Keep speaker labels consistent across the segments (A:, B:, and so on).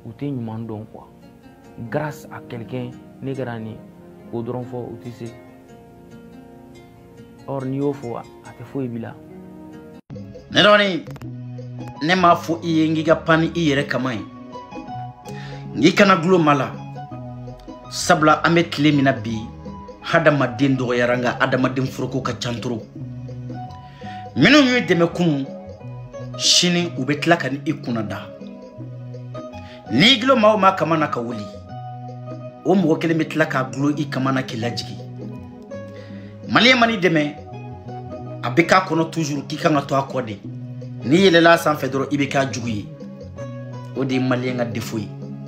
A: ou t'es humain quoi. Grâce à quelqu'un, négrani, au dron fort, ou tu sais. Or, ni au fort, à te fouiller bila.
B: Nedoni, ne ma fo iye ngiga pani iyere kamay. Ngikana glo mala. Sabla ame kile mina bi. Hadama den do yaranga adama den furoko ka chanturo. Minu yu deme kun shini ubetla kan ikunada. Ni glo mawo ma kamana ka wuli. O mo kele metla ka glo I kamana ki lajigi. Mali mani deme abeka kono toujours ki kanga to akode. Ni yele la san fedro ibeka juguyi. O de mali nga defoyi.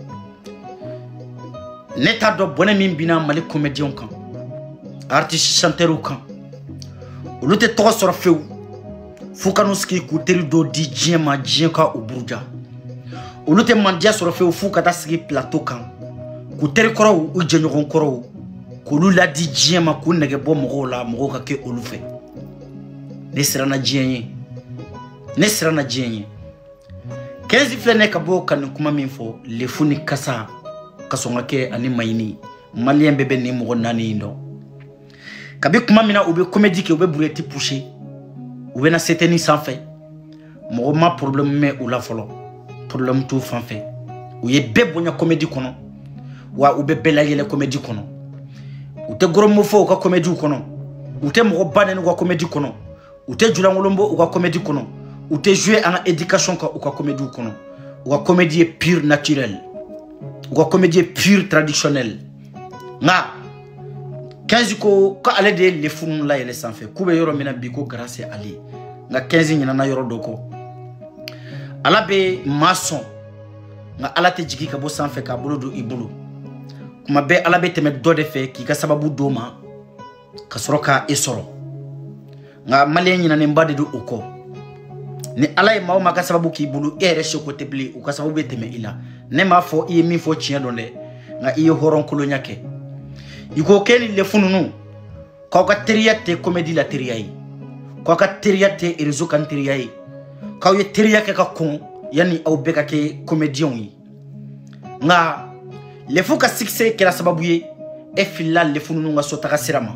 B: Neta do bonne min bina mali comédien kan. Artiste chanteur kan. Olute to soro few. Fukanuski ku teri do di jema jenka obuja. Olute mandia soro few fuka ta sigi plateau kan. Ku teri koro u jenyogon koro. Ku lula di jema ku nege bo mogo la mogo ka ke olufe. Ne sirana jenye. Ne sirana jenye. 15 flene ka bo kan kuma min fo le funi kasa kasonga ke ani mayini malien bebe ni mogo nani ndo. Kabi kuma mina ube comédie ke ube bureti poucher. Ube na seteni sans fait. Mogo ma problème me ou la folo. Problème tout fan fait. Ou ye bebonya comédie kono. Wa ube bela yele comédie kono. Ou te gros mofo ou ka comédie kono. Ou te mogo banen ou ka comédie kono. Ou te julangolombo ou ka comédie kono. Ou te jouer en éducation ou ka comédie kono. Ou ka comédie pure naturelle. Ou ka comédie pure traditionnelle. Nga 15 ko ka ale de le funu la yele sanfé kube yoro mina biko grâce ali nga 15 nyina na yoro doko ala be maçon nga ala te jigi ka bo sanfé ka bolo do ibulu kuma be ala be teme do de fe ki ka sababu do ma ka soroka esoro nga malen nyina ne mbade do oko ni ala e mawo ma ka sababu ki ibulu ere shoko tebli u ka sababu be teme ila ne ma fo i mi fo chien donde nga i horon kolo nyake Iko keni le fununu Kwa ka teriate komedi la teriai Kwa ka teriate irizo kan teriai Kwa ye teriake ka kon Yani au beka ke komedion yi Nga Le fu ka succès kera sababu ye E fila le fununu nga sotaka sirama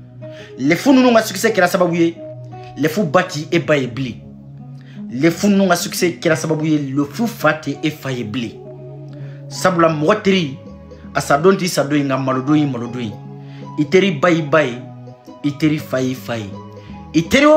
B: Le fununu nga succès kera sababu ye Le fu bati e baye bli Le fununu nga succès kera sababu ye Le fu fate e faye bli Sabula mwoteri Asa donti sa doyi nga malodoi malodoi. Iteri bayi bayi. Iteri fayi fayi. Iteri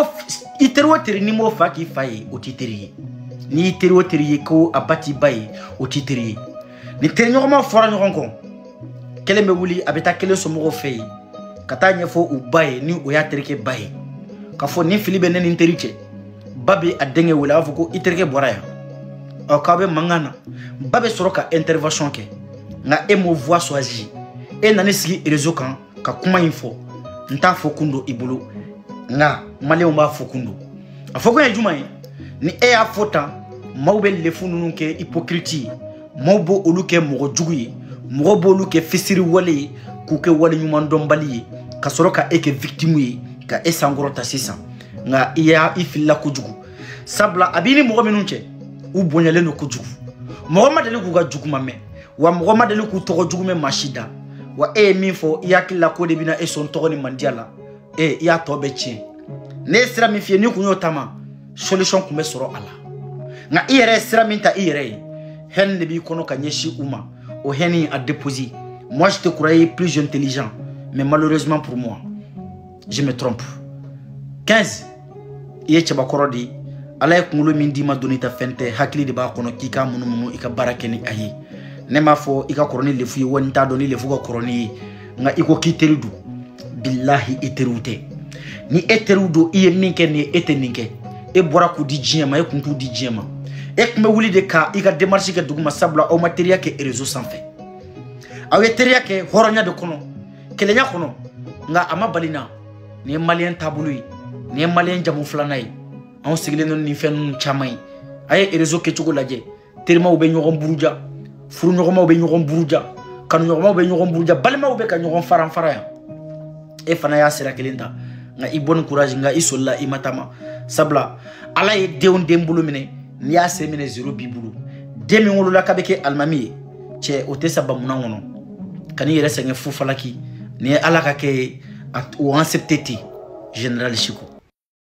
B: o teri ni mo faki fayi o titeri. Ni iteri o teri ko abati bayi o titeri. Ni teri nyokoma fora nyokon. Kele me wuli abeta kele somogo fayi. Kata nyefo u bayi ni o ya terike bayi. Kafo ni filibe neni interiche. Babi adenge wula afuko iterike boraya. Okabe mangana. Babi soroka intervention ke. Nga e mo voix soazi e nani sigi rezo kan ka kuma info nta fokundo ibulu nga male o ma fokundo afoko ya juma ni e ya fota mawbe le fununu ke hypocrite mawbo oluke mogo juguyi mogo oluke fisiri wale ku ke wale nyuma ndombali ka soroka eke victime yi ka esangorota sisa nga iya ifilla kujugu sabla abini mogo minunche u bonyale no kujugu mogo madele ku ga jugu mame wa mgoma deli ku togo jugume mashida wa min fo yakilla ko de bina e son togo ni mandiala ya tobe chi ne sira mi fie ni kunyo tama solution kumbe soro ala nga ire sira min ta ire hen de bi kono ka nyeshi uma o heni a déposer moi je te croyais plus intelligent mais malheureusement pour moi je me trompe 15 ye chaba korodi ala kungulo min di ma donita fente hakili de ba kono kika munu ika barakeni ayi Nema fo ika koroni lefu wonta doni lefu ko koroni nga iko kiteridu billahi eterute ni eterudo iye minke ni eteninke e bora ku di jema e kuntu di jema e kme wuli de ka ika demarche ke duguma sabla o materia ke réseau sans fait aw eteria ke horonya de kono kelenya kono nga ama balina ni malien tabului ni malien jamu flanay on sigle non ni fen chamay ay réseau ke tugo laje terima ube nyogon buruja furu nyogoma be nyogon buruja kanu nyogoma be nyogon buruja balma be ka nyogon faran faraya e fana ya sira kelinda nga i bon courage nga isolla imatama sabla ala e deun dembulu mine ni ya semine zero bibulu den min wolola k'a bɛ kɛ alimami ye cɛ o tɛ sa bamuna kɔnɔ kan'i yɛrɛ sɛgɛn fu falaki ni ye ala ka kɛ o accepté ten général Chiko